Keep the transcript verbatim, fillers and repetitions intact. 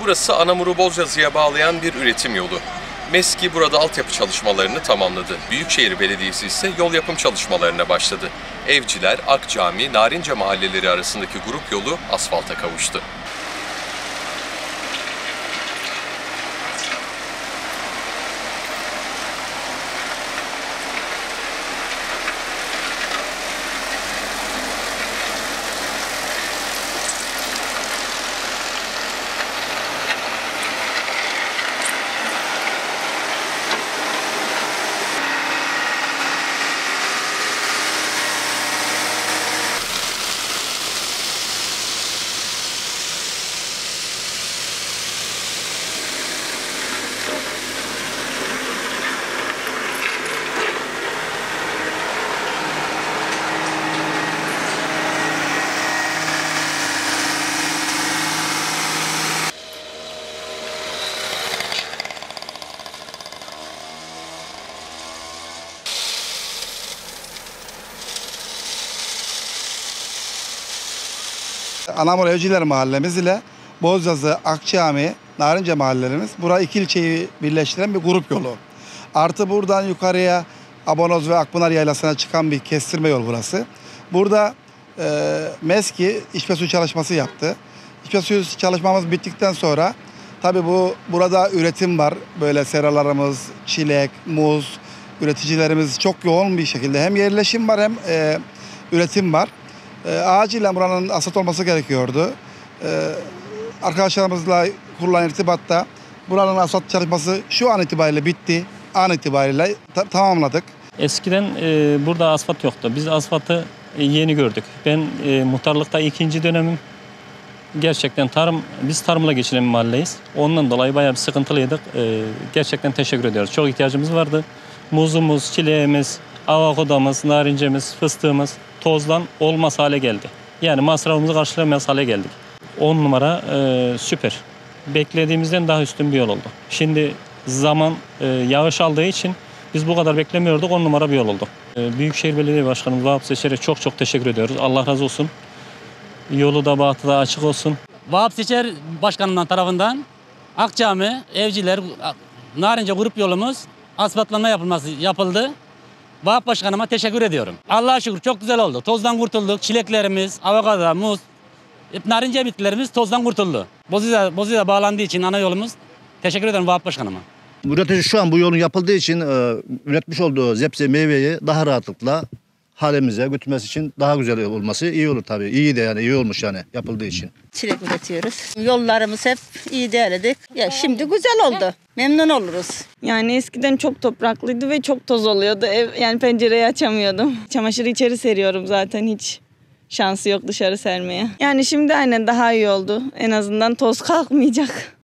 Burası Anamur'u Bozcazı'ya bağlayan bir üretim yolu. MESKİ burada altyapı çalışmalarını tamamladı. Büyükşehir Belediyesi ise yol yapım çalışmalarına başladı. Evciler, Akcami, Narince mahalleleri arasındaki grup yolu asfalta kavuştu. Anamur Evciler Mahallemiz ile Bozcazı, Akçami, Narince mahallelerimiz. Burası iki ilçeyi birleştiren bir grup yolu. Artı buradan yukarıya Abonoz ve Akpınar Yaylası'na çıkan bir kestirme yol burası. Burada e, MESKİ içme suyu çalışması yaptı. İçme suyu çalışmamız bittikten sonra tabii bu burada üretim var. Böyle seralarımız, çilek, muz, üreticilerimiz çok yoğun bir şekilde hem yerleşim var hem e, üretim var. E, acilen buranın asfalt olması gerekiyordu. E, arkadaşlarımızla kurulan irtibatta buranın asfalt çalışması şu an itibariyle bitti. An itibariyle ta tamamladık. Eskiden e, burada asfalt yoktu. Biz asfaltı e, yeni gördük. Ben e, muhtarlıkta ikinci dönemim. Gerçekten tarım, biz tarımla geçinen bir mahalleyiz. Ondan dolayı bayağı bir sıkıntılıydık. E, gerçekten teşekkür ediyoruz. Çok ihtiyacımız vardı. Muzumuz, çileğimiz, avokadomuz, narincemiz, fıstığımız tozdan olmaz hale geldi. Yani masrafımızı karşılayamaz hale geldik. on numara e, süper. Beklediğimizden daha üstün bir yol oldu. Şimdi zaman e, yağış aldığı için biz bu kadar beklemiyorduk. on numara bir yol oldu. E, Büyükşehir Belediye Başkanımız Vahap Seçer'e çok çok teşekkür ediyoruz. Allah razı olsun. Yolu da bahtı da açık olsun. Vahap Seçer Başkanımdan tarafından Akcami, Evciler, Narince grup yolumuz asfaltlanma yapılması yapıldı. Vahap Başkanıma teşekkür ediyorum. Allah'a şükür çok güzel oldu. Tozdan kurtulduk. Çileklerimiz, avokado, muz, narince bitkilerimiz tozdan kurtuldu. Bozüyük'e Bozüyük'e bağlandığı için ana yolumuz. Teşekkür ederim Vahap Başkanıma. Üretici şu an bu yolun yapıldığı için e, üretmiş olduğu zepse meyveyi daha rahatlıkla halemize götürmesi için daha güzel olması iyi olur tabii. İyi de yani iyi olmuş yani yapıldığı için. Çilek üretiyoruz. Yollarımız hep iyi değerledik. Ya şimdi güzel oldu. Memnun oluruz. Yani eskiden çok topraklıydı ve çok toz oluyordu. Ev, yani pencereyi açamıyordum. Çamaşırı içeri seriyorum zaten, hiç şansı yok dışarı sermeye. Yani şimdi aynen daha iyi oldu. En azından toz kalkmayacak.